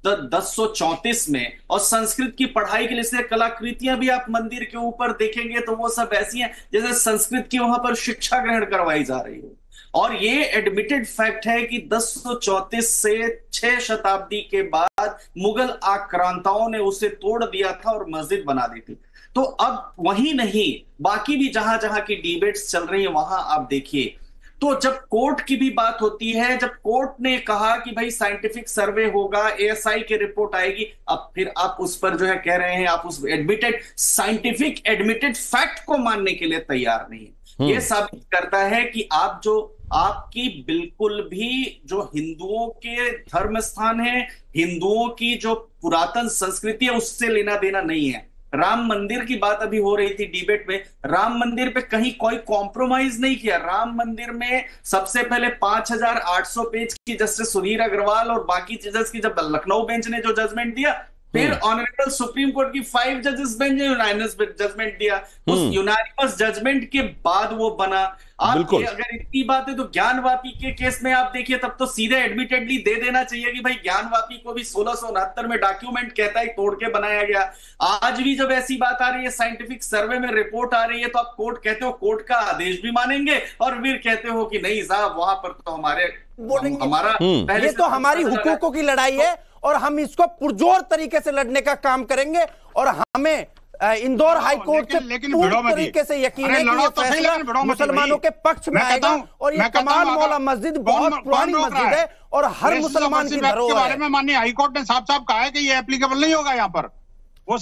1034 में, और संस्कृत की पढ़ाई के लिए कलाकृतियां भी आप मंदिर के ऊपर देखेंगे तो वो सब ऐसी हैं जैसे संस्कृत की वहां पर शिक्षा ग्रहण करवाई जा रही है। और ये एडमिटेड फैक्ट है कि 1034 से 6 शताब्दी के बाद मुगल आक्रांताओं ने उसे तोड़ दिया था और मस्जिद बना दी थी। तो अब वही नहीं, बाकी भी जहां जहां की डिबेट्स चल रही है वहां आप देखिए, तो जब कोर्ट की भी बात होती है, जब कोर्ट ने कहा कि भाई साइंटिफिक सर्वे होगा, एएसआई की रिपोर्ट आएगी, अब फिर आप उस पर जो है कह रहे हैं आप उस साइंटिफिक एडमिटेड फैक्ट को मानने के लिए तैयार नहीं। यह साबित करता है कि आपकी बिल्कुल भी जो हिंदुओं के धर्म स्थान है, हिंदुओं की जो पुरातन संस्कृति है, उससे लेना देना नहीं है। राम मंदिर की बात अभी हो रही थी डिबेट में, राम मंदिर पे कहीं कोई कॉम्प्रोमाइज नहीं किया। राम मंदिर में सबसे पहले 5800 पेज की जस्टिस सुधीर अग्रवाल और बाकी जजेस की जब लखनऊ बेंच ने जो जजमेंट दिया, फिर ऑनरेबल सुप्रीम कोर्ट की 5 जजेस बेंच ने यूनानिमस जजमेंट दिया। उस यूनानिमस जजमेंट के बाद वो बना। आप अगर इतनी बात है तो ज्ञानवापी के केस में आप देखिए, तब तो सीधे एडमिटेडली दे देना चाहिए कि भाई ज्ञानवापी को भी 1669 में डॉक्यूमेंट कहता है तोड़ के बनाया गया। आज भी जब ऐसी बात आ रही है, साइंटिफिक सर्वे में रिपोर्ट आ रही है, तो आप कोर्ट कहते हो कोर्ट का आदेश भी मानेंगे और फिर कहते हो कि नहीं साहब वहां पर तो हमारा ये तो हमारी हुकूकों की लड़ाई है और हम इसको पुरजोर तरीके से लड़ने का काम करेंगे। और हमें इंदौर हाई कोर्ट से पूर्ण तरीके से यकीन है कि ये फैसला मुसलमानों के पक्ष में आएगा। और ये कमाल मौला मस्जिद बहुत पुरानी मस्जिद है और हर मुसलमान की धरोहर है। माननीय हाई कोर्ट ने साफ साफ कहा है कि ये एप्लीकेबल नहीं होगा यहाँ पर। वो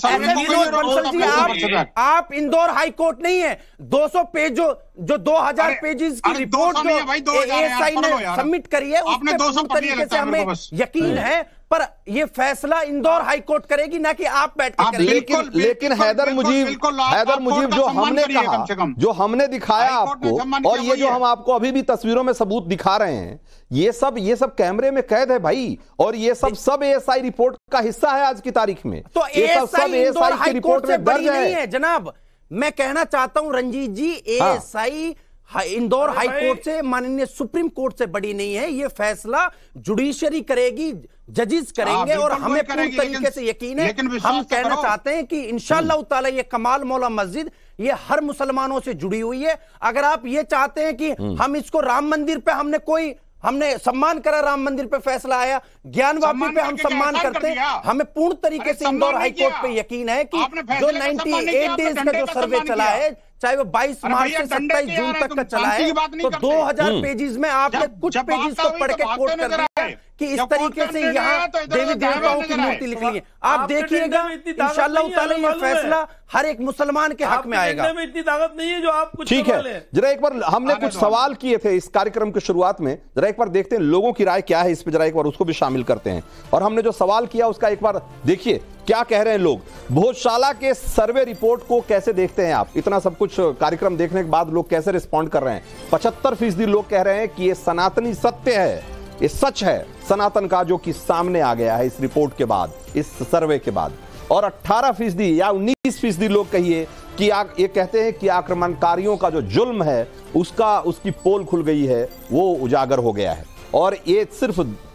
आप इंदौर हाई कोर्ट नहीं है। 200 पेज जो 2000 पेजेस की रिपोर्ट जो एएसआई ने सबमिट करी है उसमें पूर्ण तरीके से हमें यकीन है। पर ये फैसला इंदौर हाई कोर्ट करेगी, ना कि आप बैठ के करेंगे। लेकिन हैदर मुजीब जो हमने कहा, जो हमने दिखाया आपको, और ये जो हम आपको अभी भी तस्वीरों में सबूत दिखा रहे हैं, ये सब कैमरे में कैद है भाई। और ये सब एएसआई रिपोर्ट का हिस्सा है आज की तारीख में। तो एएसआई इंदौर हाई कोर्ट से बड़ी नहीं है जनाब। मैं कहना चाहता हूं Ranjit ji, ASI Indore high court से, माननीय सुप्रीम कोर्ट से बड़ी नहीं है। ये फैसला जुडिशरी करेगी, जजेस करेंगे और हमें पूर्ण तरीके से यकीन है। हम कहना चाहते हैं कि इंशाअल्लाह ताला ये कमाल मौला मस्जिद ये हर मुसलमानों से जुड़ी हुई है। अगर आप ये चाहते हैं कि हम इसको राम मंदिर पे हमने सम्मान करा, राम मंदिर पे फैसला आया, ज्ञानवापी पे हम सम्मान करते हैं। हमें पूर्ण तरीके से इंदौर हाई कोर्ट पे यकीन है कि जो 98 डेज का जो सर्वे चला है, चाहे वो 22 मार्च से 27 जून तक का चला है, तो 2000 पेजेस में आपने कुछ पेजेस को पढ़ के कोट कर दिया कि इस तरीके से यहाँ देवी देवताओं की मूर्ति लिख ली है। आप देखिएगा इंशाअल्लाह ताला ये फैसला हर एक मुसलमान के हक में आएगा। इतनी ताकत नहीं है जो आप कुछ ठीक है। जरा एक बार हमने कुछ सवाल किए थे इस कार्यक्रम की शुरुआत में, जरा एक बार देखते हैं लोगों की राय क्या है इस पे, जरा एक बार उसको भी शामिल करते हैं। और हमने जो सवाल किया उसका एक बार देखिए क्या कह रहे हैं लोग। भोजशाला के सर्वे रिपोर्ट को कैसे देखते हैं आप? इतना सब कुछ कार्यक्रम देखने के बाद लोग कैसे रिस्पॉन्ड कर रहे हैं? 75% लोग कह रहे हैं कि ये सनातनी सत्य है, ये सच है सनातन का, जो कि सामने आ गया है इस रिपोर्ट के बाद, इस सर्वे के बाद। और 18% या 19% लोग कहिए कि ये कहते हैं कि आक्रमणकारियों का जो जुल्म है उसकी पोल खुल गई है, वो उजागर हो गया है। और ये सिर्फ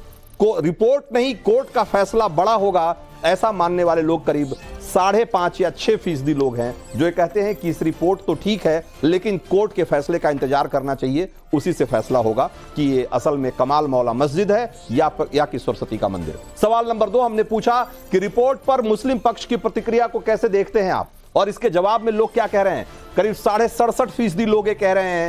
रिपोर्ट नहीं, कोर्ट का फैसला बड़ा होगा, ऐसा मानने वाले लोग करीब 5.5 या 6% लोग हैं जो ये कहते हैं कि इस रिपोर्ट तो ठीक है लेकिन कोर्ट के फैसले का इंतजार करना चाहिए, उसी से फैसला होगा कि ये असल में कमाल मौला मस्जिद है या कि सरस्वती का मंदिर। सवाल नंबर 2 हमने पूछा कि रिपोर्ट पर मुस्लिम पक्ष की प्रतिक्रिया को कैसे देखते हैं आप, और इसके जवाब में लोग क्या कह रहे हैं। करीब 67.5% लोग ये कह रहे हैं,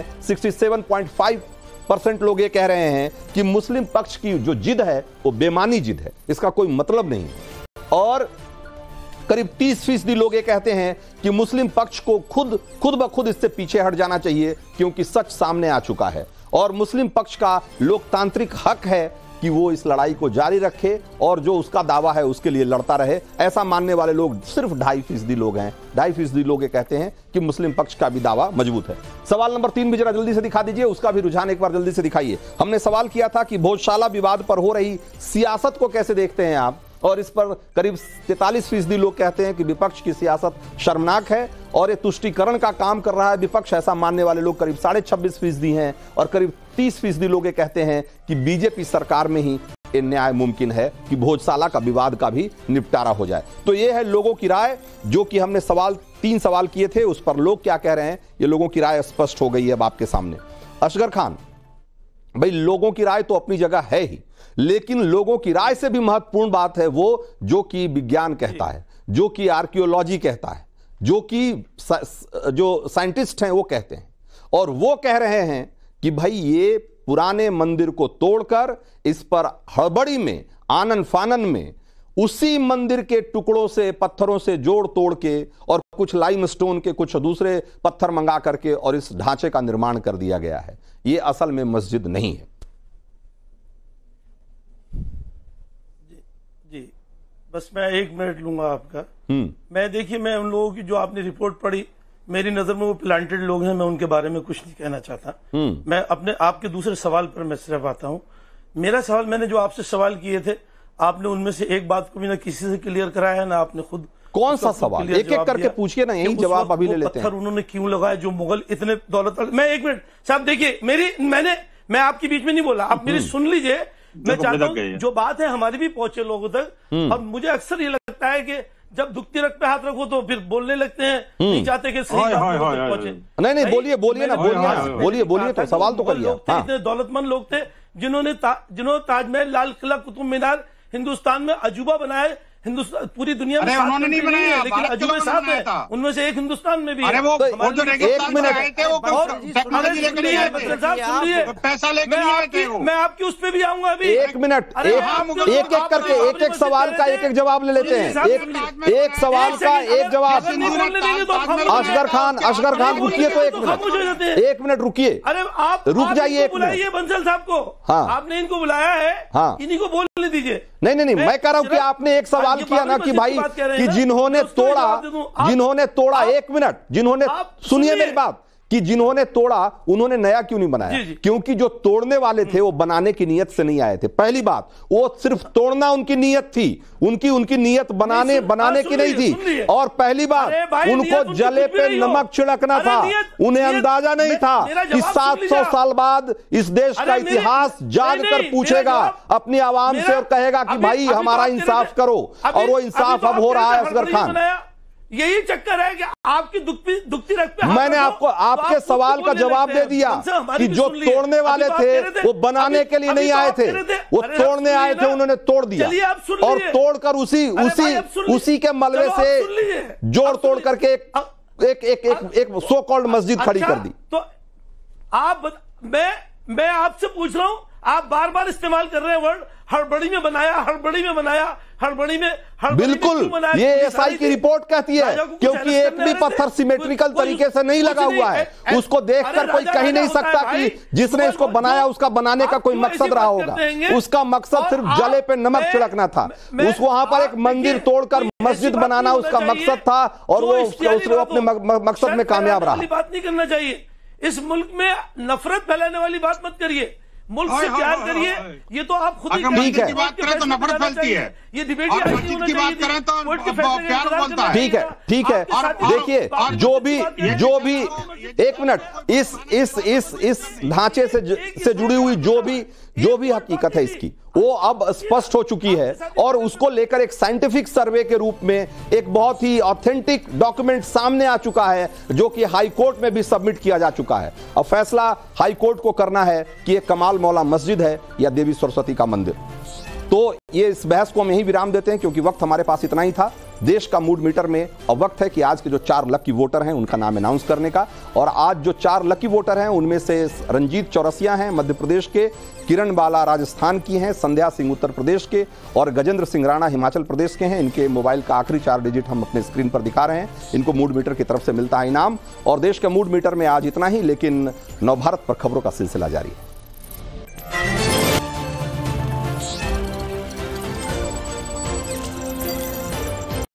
67.5% लोग ये कह रहे हैं कि मुस्लिम पक्ष की जो जिद है वो बेमानी जिद है, इसका कोई मतलब नहीं। और करीब 30% लोग ये कहते हैं कि मुस्लिम पक्ष को खुद ब खुद इससे पीछे हट जाना चाहिए क्योंकि सच सामने आ चुका है, और मुस्लिम पक्ष का लोकतांत्रिक हक है कि वो इस लड़ाई को जारी रखे और जो उसका दावा है उसके लिए लड़ता रहे। ऐसा मानने वाले लोग सिर्फ 2.5% लोग हैं। 2.5% लोग ये कहते हैं कि मुस्लिम पक्ष का भी दावा मजबूत है। सवाल नंबर 3 भी जरा जल्दी से दिखा दीजिए, उसका भी रुझान एक बार जल्दी से दिखाइए। हमने सवाल किया था कि भोजशाला विवाद पर हो रही सियासत को कैसे देखते हैं आप, और इस पर करीब 43% लोग कहते हैं कि विपक्ष की सियासत शर्मनाक है और ये तुष्टीकरण का काम कर रहा है विपक्ष, ऐसा मानने वाले लोग करीब 26.5% हैं। और करीब 30% लोग ये कहते हैं कि बीजेपी सरकार में ही ये न्याय मुमकिन है कि भोजशाला का विवाद का भी निपटारा हो जाए। तो ये है लोगों की राय, जो कि हमने 3 सवाल किए थे, उस पर लोग क्या कह रहे हैं ये लोगों की राय स्पष्ट हो गई है अब आपके सामने। असगर खान भाई, लोगों की राय तो अपनी जगह है ही, लेकिन लोगों की राय से भी महत्वपूर्ण बात है वो जो कि विज्ञान कहता है, जो कि आर्कियोलॉजी कहता है, जो साइंटिस्ट हैं वो कहते हैं। और वो कह रहे हैं कि भाई ये पुराने मंदिर को तोड़कर इस पर हड़बड़ी में, आनन फानन में, उसी मंदिर के टुकड़ों से, पत्थरों से जोड़ तोड़ के और कुछ लाइमस्टोन के कुछ दूसरे पत्थर मंगा करके और इस ढांचे का निर्माण कर दिया गया है। ये असल में मस्जिद नहीं है। जी बस मैं 1 मिनट लूंगा आपका। मैं देखिए, मैं उन लोगों की जो आपने रिपोर्ट पढ़ी, मेरी नजर में वो प्लांटेड लोग हैं, मैं उनके बारे में कुछ नहीं कहना चाहता। मैं आपके दूसरे सवाल पर मैं सिर्फ आता हूं। मेरा सवाल, मैंने जो आपसे सवाल किए थे, आपने उनमें से एक बात को भी ना किसी से क्लियर कराया है, ना आपने खुद कौन सा सवाल, एक एक करके पूछिए ना, यही जवाब अभी ले लेते हैं। पत्थर उन्होंने क्यों लगाया जो मुगल इतने दौलत। मैं एक मिनट साहब देखिए, मैं आपके बीच में नहीं बोला, आप मेरी सुन लीजिए। मैं चाहता हूँ जो बात है हमारी भी पहुंचे लोगों तक। और मुझे अक्सर ये लगता है कि जब दुखती रख पे हाथ रखो तो फिर बोलने लगते हैं, नहीं चाहते कि सही बात पहुंचे। नहीं बोलिए ना, बोलिए तो सवाल तो करिए। इतने दौलतमंद लोग थे जिन्होंने ताजमहल, लाल किला, कुतुब मीनार हिंदुस्तान में अजूबा बनाया। हिंदुस्तान पूरी दुनिया में उन्होंने नहीं बनाया, लेकिन अजूबे साथ है, उनमें से एक हिंदुस्तान में भी है। वो जो एक मिनट, पैसा लेकर मैं आपकी उस पे भी आऊंगा अभी। एक मिनट, एक एक करके एक सवाल का एक जवाब ले लेते हैं। एक सवाल का एक जवाब। असगर खान रुकिए तो एक मिनट रुकिए। अरे आप रुक जाइए, बुलाइए बंसल साहब को। आपने इनको बुलाया है, इन्हीं को बोलने दीजिए। नहीं, मैं कह रहा हूं कि आपने एक सवाल किया ना कि भाई कि जिन्होंने तोड़ा, एक मिनट, सुनिए मेरी बात, कि जिन्होंने तोड़ा उन्होंने नया क्यों नहीं बनाया? क्योंकि जो तोड़ने वाले थे वो बनाने की नीयत से नहीं आए थे। पहली बात, वो सिर्फ तोड़ना उनकी नीयत थी, उनकी नीयत बनाने की नहीं थी। और पहली बात, उनको जले पे नमक छिड़कना था। उन्हें अंदाजा नहीं था कि 700 साल बाद इस देश का इतिहास जाग कर पूछेगा अपनी आवाम से और कहेगा कि भाई हमारा इंसाफ करो। और वो इंसाफ अब हो रहा है। असगर खान, यही चक्कर है कि आपकी दुखती रख पे मैंने आपके सवाल का जवाब दे दिया कि जो तोड़ने वाले थे वो बनाने के लिए नहीं आए थे, वो तोड़ने आए थे, उन्होंने तोड़ दिया और तोड़कर उसी के मलबे से जोड़ तोड़ करके एक सो कॉल्ड मस्जिद खड़ी कर दी। तो मैं आपसे पूछ रहा हूं, आप बार बार इस्तेमाल कर रहे हैं वर्ड, हड़बड़ी में बनाया। बिल्कुल, ये एसआई की रिपोर्ट कहती है, क्योंकि एक भी पत्थर सिमेट्रिकल तरीके से नहीं लगा हुआ है। उसको देखकर कोई कह नहीं सकता कि जिसने इसको बनाया उसका बनाने का कोई मकसद रहा होगा। उसका मकसद सिर्फ जले पे नमक छिड़कना था। उसको वहां पर एक मंदिर तोड़कर मस्जिद बनाना उसका मकसद था और वो अपने मकसद में कामयाब रहा। बात नहीं करना चाहिए, इस मुल्क में नफरत फैलाने वाली बात मत करिए, मुल्क से प्यार करिए। ये तो आप खुद ही ठीक है, बात करें तो नफरत फैलती है। ये डिबेट की बात करें तो प्यार बोलता है। ठीक है। देखिए, जो भी एक मिनट, इस ढांचे से जुड़ी हुई जो भी हकीकत है इसकी, वो अब स्पष्ट हो चुकी है। और उसको लेकर एक साइंटिफिक सर्वे के रूप में एक बहुत ही ऑथेंटिक डॉक्यूमेंट सामने आ चुका है, जो कि हाई कोर्ट में भी सबमिट किया जा चुका है। अब फैसला हाई कोर्ट को करना है कि ये कमाल मौला मस्जिद है या देवी सरस्वती का मंदिर। तो ये इस बहस को हम यही विराम देते हैं, क्योंकि वक्त हमारे पास इतना ही था देश का मूड मीटर में। और वक्त है कि आज के जो 4 लकी वोटर हैं उनका नाम अनाउंस करने का। और आज जो 4 लकी वोटर हैं उनमें से रंजीत चौरसिया हैं मध्य प्रदेश के, किरण बाला राजस्थान की हैं, संध्या सिंह उत्तर प्रदेश के और गजेंद्र सिंह राणा हिमाचल प्रदेश के हैं। इनके मोबाइल का आखिरी 4 डिजिट हम अपने स्क्रीन पर दिखा रहे हैं। इनको मूड मीटर की तरफ से मिलता है इनाम। और देश के मूड मीटर में आज इतना ही, लेकिन नवभारत पर खबरों का सिलसिला जारी है।